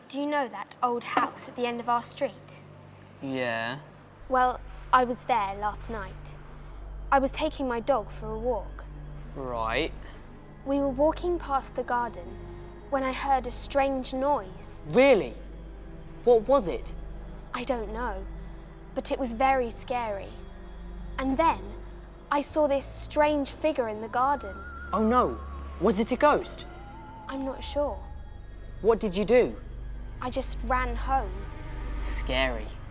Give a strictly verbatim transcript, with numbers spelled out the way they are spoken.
Do you know that old house at the end of our street? Yeah. Well, I was there last night. I was taking my dog for a walk. Right. We were walking past the garden when I heard a strange noise. Really? What was it? I don't know, but it was very scary. And then I saw this strange figure in the garden. Oh no, was it a ghost? I'm not sure. What did you do? I just ran home. Scary.